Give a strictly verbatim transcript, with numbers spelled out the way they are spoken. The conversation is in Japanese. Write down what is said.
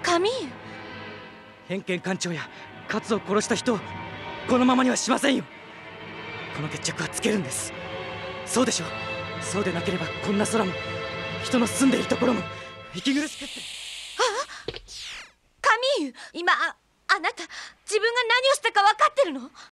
カミーユ。 偏見艦長や勝を殺した人をこのままにはしませんよ。この決着はつけるんです。そうでしょう。そうでなければこんな空も人の住んでいるところも息苦しくって。 ああ、カミーユ、今ああなた自分が何をしたか分かってるの？